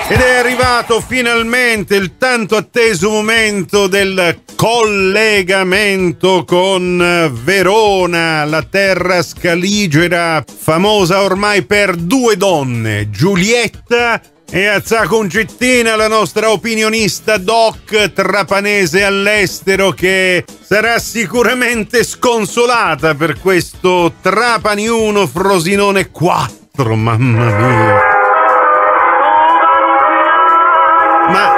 Ed è arrivato finalmente il tanto atteso momento del collegamento con Verona, la terra scaligera, famosa ormai per due donne, Giulietta e Azza Concettina, la nostra opinionista doc trapanese all'estero, che sarà sicuramente sconsolata per questo Trapani 1 Frosinone 4, mamma mia. Ma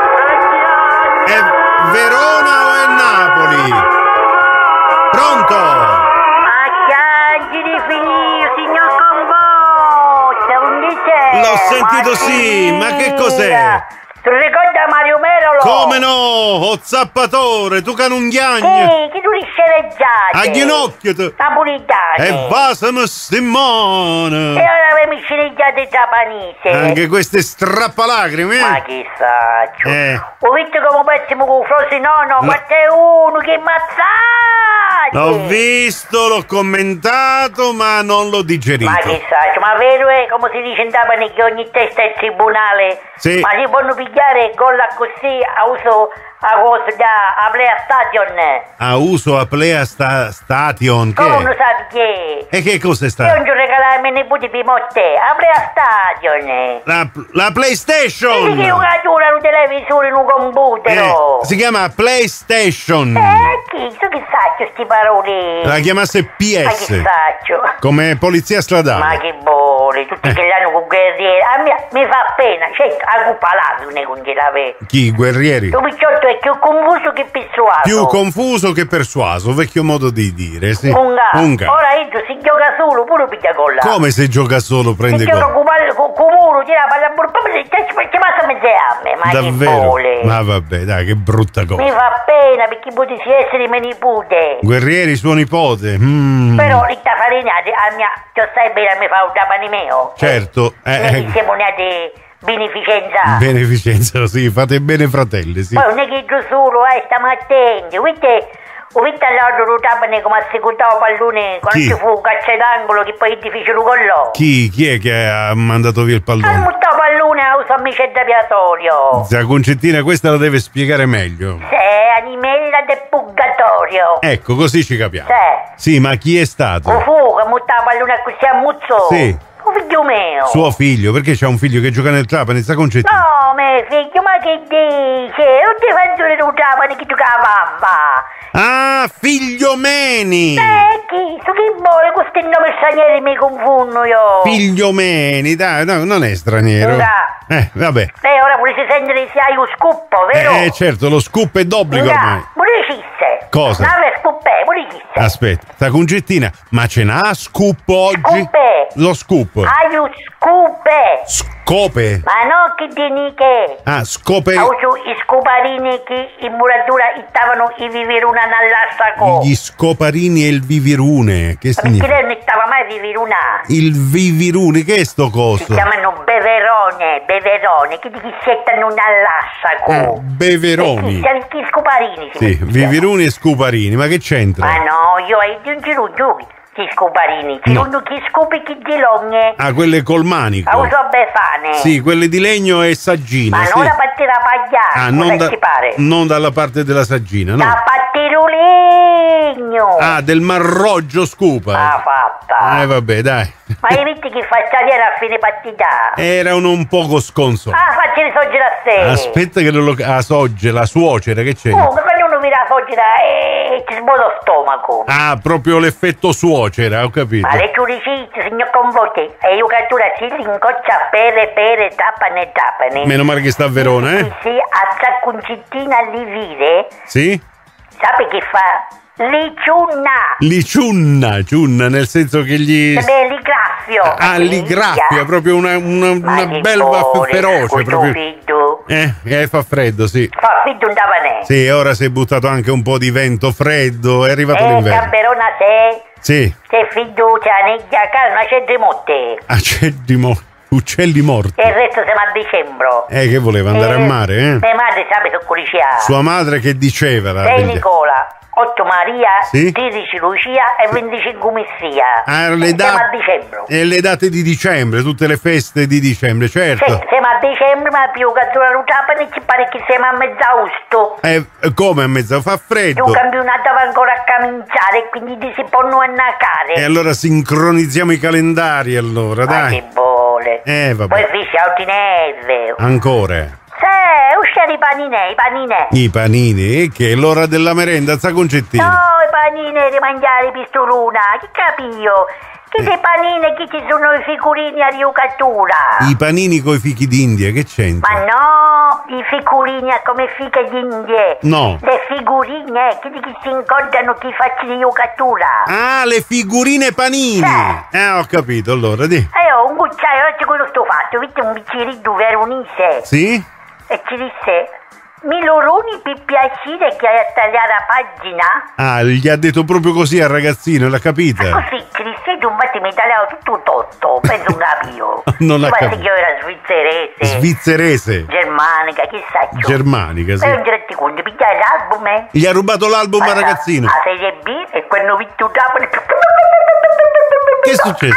è Verona o è Napoli? Pronto? Acciaggi di finire, signor Convoce, un dice. L'ho sentito, sì, ma che cos'è? Tu ricorda Mario Merolo? Come no? O zappatore, tu canunghiagni. Che tu riscereggiate. A ginocchio tu. Napolitane. E vasano Simone. E ora avevi sceneggiate trapanese. Anche queste strappalacrime, Ma che saccio. Ho visto come pessimo con Frosinone, 4-1, che mazzate. L'ho visto, l'ho commentato, ma non l'ho digerito. Ma che saccio, ma vero è come si dice in Trapani che ogni testa è il tribunale? Sì. Ma si possono pigliare gol così a uso a cosa da Playa Station? A uso a Playa Station. Che Come è? non sai che è? E che cosa Io sta? non regalare ai miei nipoti per morte a Playa Station. La PlayStation. Che giocano un televisore in un computer. Si chiama PlayStation. Chi? So che saccio sti parole? La chiamasse Ma che PS. saccio? Come polizia stradale. Ma che buone, tutti che l'hanno con guerrieri. A me mi fa pena, certo, a colpa l'altro con che la vede. Chi? I guerrieri? Tu picciotto è più confuso che persuaso. Più confuso che persuaso, vecchio modo di dire, sì. Unga. Unga. Ora Enzo si gioca solo, pure piglia con la. Come se gioca solo prende si gioca gol? con muro, tira la palla proprio ci passa mezze amme, ma che Davvero? vuole. Ma vabbè, dai, che brutta cosa. Mi fa pena perché potessi essere mio nipote. Guerrieri, suo nipote. Però Rita Farinati, a mia, tu sai bene, mi fa un tapani mio. Certo. Siamo nati beneficenza. Beneficenza, sì, fate bene fratelli, sì. Poi non è che io solo, stiamo attenti. Ho visto all'altro Trapani come ha secutato pallone quando Chi? ci fu un calcio d'angolo che poi è difficile con loro. Chi è che ha mandato via il Ha pallone? buttato pallone a uso amici da piatorio. La Concettina questa la deve spiegare meglio. Sì, animella del purgatorio. Ecco, così ci capiamo. Sì. Sì, ma chi è stato? Fu che buttava pallone così a muzzo. Sì. Un figlio mio. Suo figlio, perché c'ha un figlio che gioca nel Trapani, sta Concettina? No, mio figlio, ma che dice? Non ti faccio del Trapani che giocava mamma. Ah, figlio Meni! Chi? Su che vuole? Questi nomi stranieri mi confondo io. Figlio Meni, dai, no, non è straniero. Vabbè. Lei ora volete sentere se hai un scuppo, vero? Certo, lo scoop è d'obbligo ormai. Pure cisse. Cosa? Nave scuppe, pure cisse. Aspetta, sta Concettina, ma ce n'ha scoop oggi? Scuppe. Lo scoop. Hai un scuppe. Scope. Ma no che tieni che? Ah, scope. Ho uso i scoparini che in muratura stavano i viveruna nell'assaco. Gli scoparini e il vivirune. Che Perché significa? lei non stava mai viveruna. Il vivirune, che è sto Si coso? chiamano beverone, che ti settano nell'assaco. Beveroni. Che scoparini si Sì, mettono. viviruni e scoparini, ma che Ma c'entra? no, io hai di un giruglio che scoparini. Ci No. sono che scopi che di longe. Ah, quelle col manico. A uso befane. Sì, quelle di legno e saggina. Ma sì. non la parte da pagliare, Ah, non, ti pare? non dalla parte della saggina, no? Da patterolegno. Ah, del marroggio scupa. Ah, fatta. Vabbè, dai. Ma hai visto che fa stagliare a fine partita? Erano un poco sconso. Ah, facci le sogge da sé. Aspetta che non lo... Ah, Sogge, la suocera, che c'è? Comunque, quando uno mira la soggera ti svuota lo stomaco. Ah, proprio l'effetto suocera, ho capito. Ma le giuricizio, signor Convote, e io cattura si rincoccia pere, tapane. Meno male che sta a Verona, eh? Sì, a Zacconcittina livide, Sì? sape che fa? Liciunna. Ciunna, nel senso che gli... Ligraffio. Ah, li graffia, proprio una belva feroce, proprio... Fiddo. Fa freddo, sì. Fa fiddo un tapanè. Sì, ora si è buttato anche un po' di vento freddo, è arrivato l'inverno. Camperona se, Sì. se fiducia, neglia, calma, c'è di motte. Uccelli morti. E il resto siamo a dicembre. Che voleva andare a mare, eh? Mia madre sape su curiccia. Sua madre che diceva? Sei Nicola, 8 Maria, Sì. 13 Lucia e 25 Messia. Ah, Siamo a dicembre. E le date di dicembre, tutte le feste di dicembre, certo. Sì, siamo a dicembre, ma più che sulla Trapani ci pare che siamo a mezz'agosto. Come a mezzo? Fa freddo. Il campionato va ancora a cominciare, quindi si possono annacare. E allora sincronizziamo i calendari, allora, Ma dai. che vuole. Vabbè. Poi fissi a ordinelle. Ancora. Sì, uscire i panini. I panini, che è l'ora della merenda, sa concettino. No, i panini di mangiare pistoluna, che capio? Che dei panini, che ci sono i figurini a riocatura. I panini coi fichi d'India, che c'entra? Ma no, i figurini come fiche d'Indie. No. Le figurine, che si incontrano chi fa riocatura. Ah, le figurine panini. Ho capito, allora, di. Un cucciaio, oggi quello sto fatto, vedi un bicchierino veronese. Sì? E ci disse, mi loroni per piacere che hai a tagliare la pagina? Ah, gli ha detto proprio così al ragazzino, l'ha capita? Così, ci disse, tu infatti mi tagliavo tutto totto, penso un capio. Non l'ha capito. capito. Che io era svizzerese. Svizzerese. Germanica, che sai. Germanica, sì. E non ti rendi conto, pigliare l'album, Gli ha rubato l'album al ragazzino. La serie B e quando vitto Trapani. Che è successo?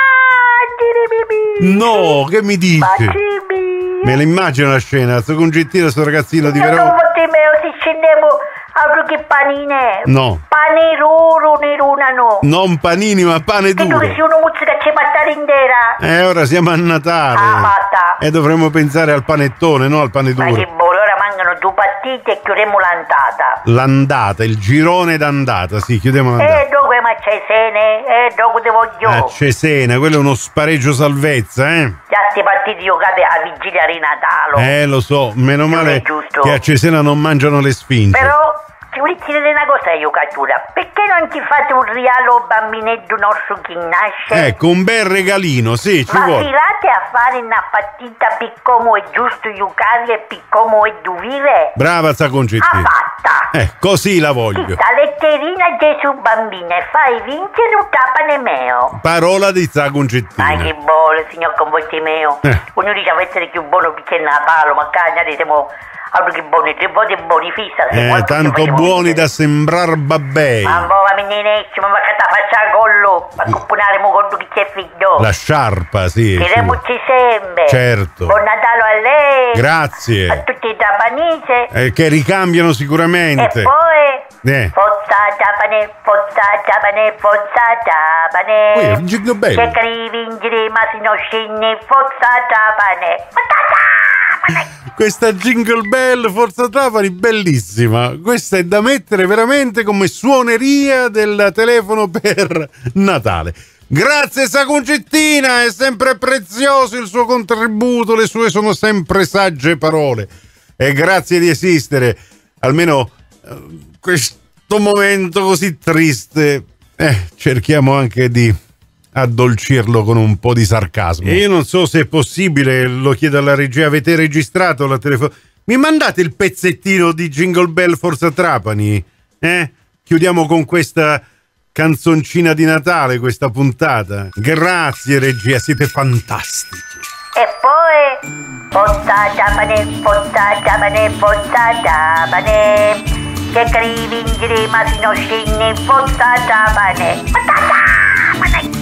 No, che mi dici? Me la immagino la scena, sto concettino, sto ragazzino di Io Verona. non potevo, se scendevo altro che panine. No. Pane roro, neruna no. Non panini, ma pane Che tu duro. che sei uno muzzo che c'è passare intera. Ora siamo a Natale. Fatta. E dovremmo pensare al panettone, no al pane Ma che duro. buono, ora mancano 2 partite e chiudiamo l'andata. L'andata, il girone d'andata, sì, chiudiamo l'andata. Dove ma c'è sene? Dove te voglio? A Cesena, quello è uno spareggio salvezza, Già sti partiti giocate a vigilia di Natale. Lo so, meno male è giusto. che a Cesena non mangiano le sfinge. Però, ti voglio dire una cosa io, Cattura. Perché non ti fate un regalo bambinetto nostro che nasce? Ecco, un bel regalino, sì, ci Ma vuole. tirate a fare una partita per come è giusto giocare e per come è dovere? Brava sta concettina. fatta! Così la voglio. La letterina Gesù bambina e fai vincere un tapane meo. Parola di sta Ma concettina. che buono, signor Convotti meo. Uno dice a essere più buono perché è Natale, ma cagnate siamo altro che buoni, 3 volte buoni fissa. Tanto buoni da sembrar babbei. Ma va benissimo, ma che ta faccia collo? Ma componaremo conto che c'è figlio. La sciarpa, sì. Chiediamoci sempre. Certo. Buon Natale a lei. Grazie. A tutti i tapanese. Che ricambiano sicuramente. E poi Forza Tapane, Forza Tapane, Forza Tapane. Un jingle bell. Cerca di vincere ma se non scende Forza Tapane. Questa jingle bell Forza Trapani bellissima. Questa è da mettere veramente come suoneria del telefono per Natale. Grazie Sacuncettina, è sempre prezioso il suo contributo, le sue sono sempre sagge parole. E grazie di esistere, almeno questo momento così triste. Cerchiamo anche di addolcirlo con un po' di sarcasmo. E io non so se è possibile, lo chiedo alla regia, avete registrato la telefono? Mi mandate il pezzettino di Jingle Bell Forza Trapani? Chiudiamo con questa canzoncina di Natale, questa puntata. Grazie regia, siete fantastici. E poi Forza Tapane, Forza Tapane, Forza Tapane. Cerca di vincere ma se non scende Forza Tapane.